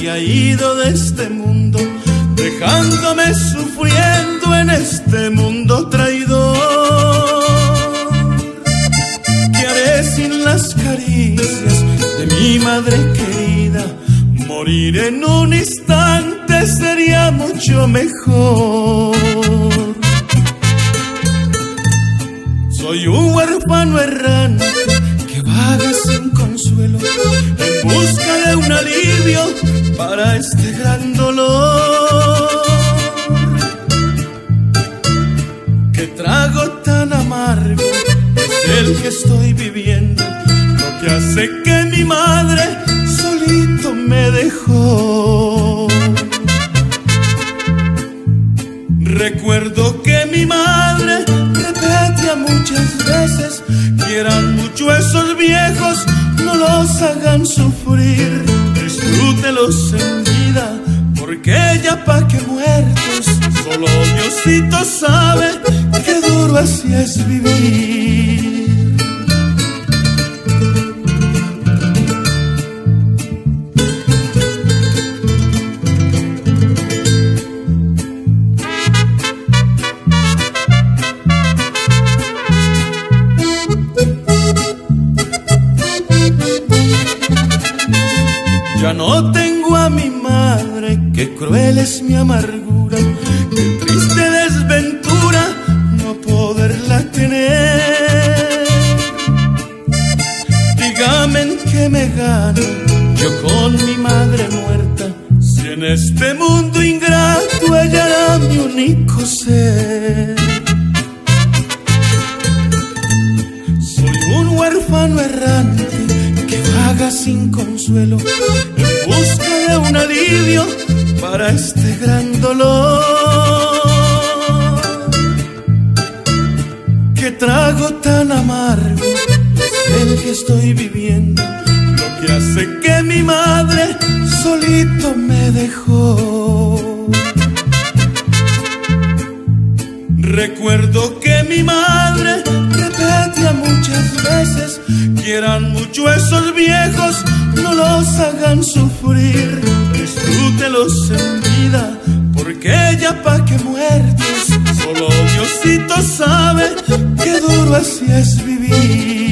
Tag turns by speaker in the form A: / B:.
A: se ha ido de este mundo, dejándome sufriendo en este mundo traidor. ¿Qué haré sin las caricias de mi madre querida? Morir en un instante sería mucho mejor. Soy un huérfano errante que vaga sin consuelo, en busca de un alivio para este gran dolor. Qué trago tan amargo es el que estoy viviendo, lo que hace que mi madre solito me dejó. Recuerdo que mi madre repetía muchas veces: quieran mucho esos viejos, no los hagan sufrir, disfrútelos en vida, porque ya pa' que muertos, solo Diosito sabe qué duro así es vivir. Ya no tengo a mi madre, qué cruel es mi amargura, qué triste desventura no poderla tener. Dígame en qué me gano yo con mi madre muerta, si en este mundo ingrato ella era mi único ser. Soy un huérfano errante que vaga sin consuelo, en busca de un alivio para este gran dolor. Qué trago tan amargo es el que estoy viviendo, lo que hace que mi madre solito me dejó. Recuerdo que mi madre repetía muchas veces: quieran mucho esos viejos, no los hagan sufrir, disfrútelos en vida, porque ya pa' que muertos, solo Diosito sabe qué duro así es vivir.